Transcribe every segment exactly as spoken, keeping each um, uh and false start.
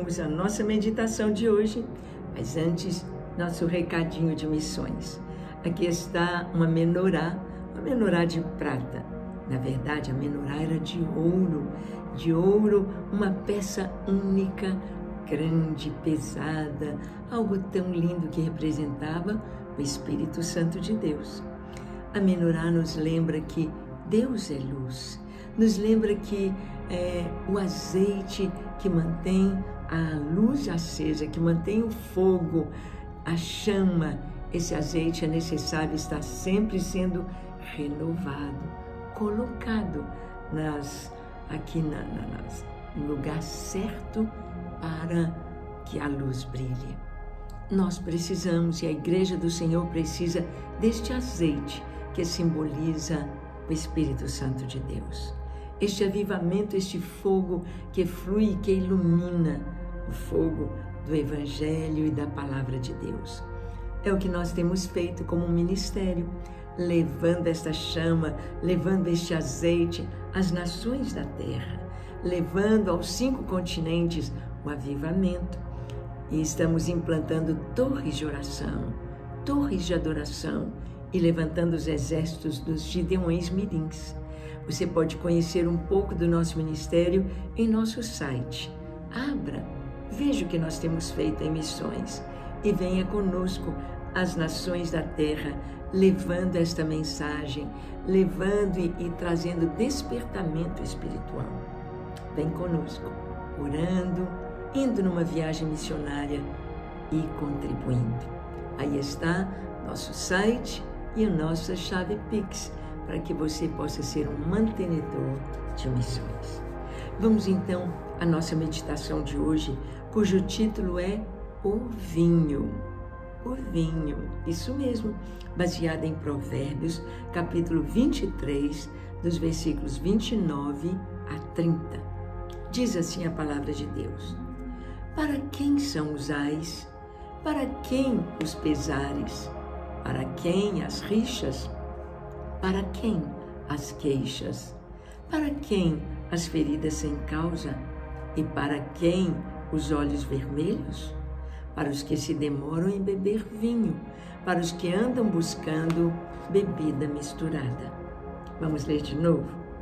vamos à nossa meditação de hoje, mas antes, nosso recadinho de missões. Aqui está uma menorá, uma menorá de prata. Na verdade, a menorá era de ouro, de ouro, uma peça única, grande, pesada, algo tão lindo que representava o Espírito Santo de Deus. A menorá nos lembra que Deus é luz, nos lembra que é, o azeite que mantém a luz acesa, que mantém o fogo, a chama, esse azeite é necessário estar sempre sendo renovado, colocado nas, aqui na, na, nas, no lugar certo para que a luz brilhe. Nós precisamos, e a Igreja do Senhor precisa deste azeite que simboliza o Espírito Santo de Deus. Este avivamento, este fogo que flui e que ilumina, o fogo do Evangelho e da Palavra de Deus. É o que nós temos feito como ministério, levando esta chama, levando este azeite às nações da terra, levando aos cinco continentes o avivamento. E estamos implantando torres de oração, torres de adoração e levantando os exércitos dos Gideões Mirins. Você pode conhecer um pouco do nosso ministério em nosso site. Abra, veja o que nós temos feito em missões e venha conosco às nações da terra, levando esta mensagem, levando e, e trazendo despertamento espiritual. Vem conosco, orando, indo numa viagem missionária e contribuindo. Aí está nosso site e a nossa chave Pix, para que você possa ser um mantenedor de missões. Vamos então à nossa meditação de hoje, cujo título é O Vinho. O Vinho, isso mesmo, baseada em Provérbios, capítulo vinte e três, dos versículos vinte e nove a trinta. Diz assim a palavra de Deus: Para quem são os ais? Para quem os pesares? Para quem as rixas? Para quem as queixas? Para quem as feridas sem causa? E para quem os olhos vermelhos? Para os que se demoram em beber vinho, para os que andam buscando bebida misturada. Vamos ler de novo?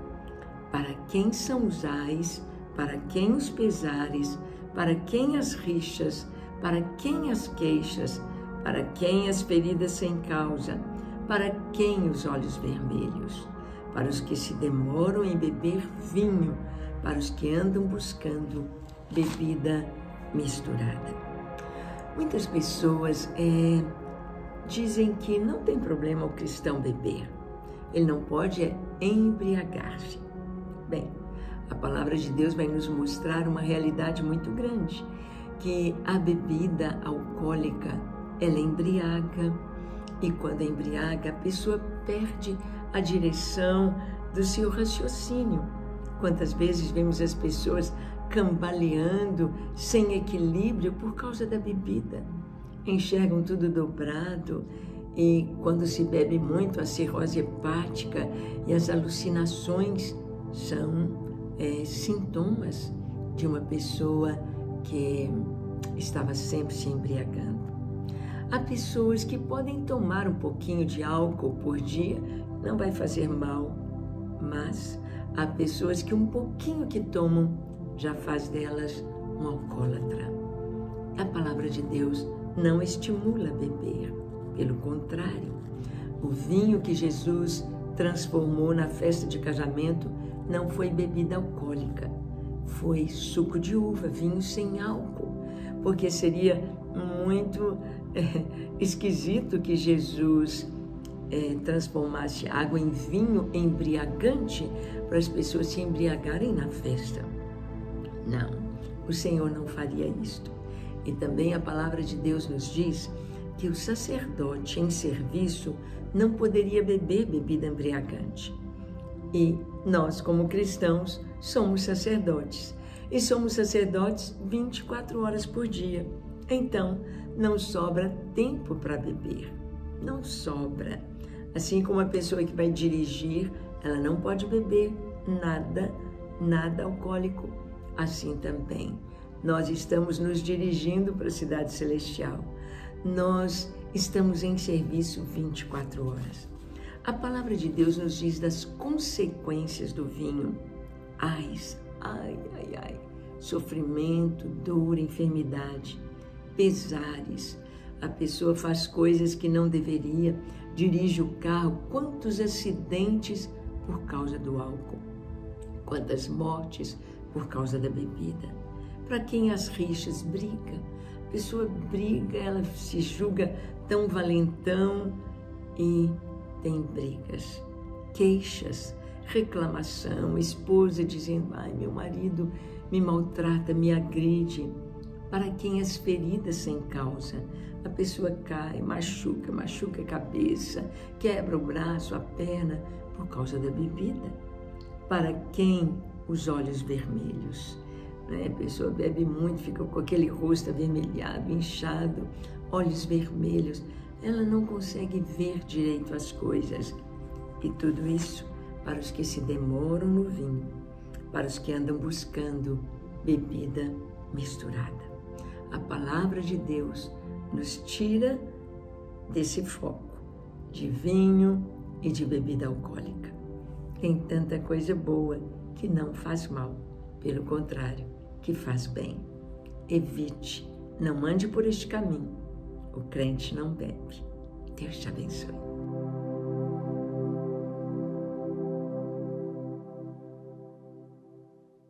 Para quem são os ais? Para quem os pesares? Para quem as rixas? Para quem as queixas? Para quem as feridas sem causa? Para quem os olhos vermelhos? Para os que se demoram em beber vinho, para os que andam buscando bebida misturada. Muitas pessoas é, dizem que não tem problema o cristão beber. Ele não pode é, embriagar-se. Bem, a palavra de Deus vai nos mostrar uma realidade muito grande, que a bebida alcoólica, ela embriaga, e quando embriaga, a pessoa perde a direção do seu raciocínio. Quantas vezes vemos as pessoas cambaleando, sem equilíbrio por causa da bebida. Enxergam tudo dobrado e quando se bebe muito, a cirrose hepática e as alucinações são é, sintomas de uma pessoa que estava sempre se embriagando. Há pessoas que podem tomar um pouquinho de álcool por dia, não vai fazer mal, mas há pessoas que um pouquinho que tomam já faz delas um alcoólatra. A palavra de Deus não estimula a beber, pelo contrário, o vinho que Jesus transformou na festa de casamento não foi bebida alcoólica, foi suco de uva, vinho sem álcool, porque seria muito é, esquisito que Jesus é, transformasse água em vinho embriagante para as pessoas se embriagarem na festa. Não, o Senhor não faria isto. E também a palavra de Deus nos diz que o sacerdote em serviço não poderia beber bebida embriagante. E nós, como cristãos, somos sacerdotes. E somos sacerdotes vinte e quatro horas por dia. Então, não sobra tempo para beber. Não sobra. Assim como a pessoa que vai dirigir, ela não pode beber nada, nada alcoólico. Assim também, Nós estamos nos dirigindo para a cidade celestial. Nós estamos em serviço vinte e quatro horas. A palavra de Deus nos diz das consequências do vinho. Ai, ai, ai, ai. Sofrimento, dor, enfermidade, pesares. A pessoa faz coisas que não deveria, dirige o carro. Quantos acidentes por causa do álcool? Quantas mortes por causa da bebida? Para quem as rixas briga? A pessoa briga, ela se julga tão valentão e tem brigas, queixas, reclamação, esposa dizendo, ai, meu marido me maltrata, me agride. Para quem as feridas sem causa? A pessoa cai, machuca, machuca a cabeça, quebra o braço, a perna, por causa da bebida. Para quem os olhos vermelhos? Né? A pessoa bebe muito, fica com aquele rosto avermelhado, inchado, olhos vermelhos. Ela não consegue ver direito as coisas. E tudo isso para os que se demoram no vinho, para os que andam buscando bebida misturada. A palavra de Deus nos tira desse foco de vinho e de bebida alcoólica. Tem tanta coisa boa que não faz mal, pelo contrário, que faz bem. Evite, não ande por este caminho. O crente não bebe. Deus te abençoe.